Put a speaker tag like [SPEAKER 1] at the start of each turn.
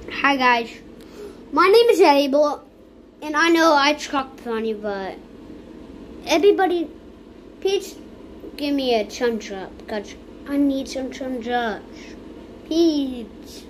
[SPEAKER 1] Hi guys, my name is Abel, and I know I talk funny, but everybody, please give me a thumbs up because I need some thumbs up. Please.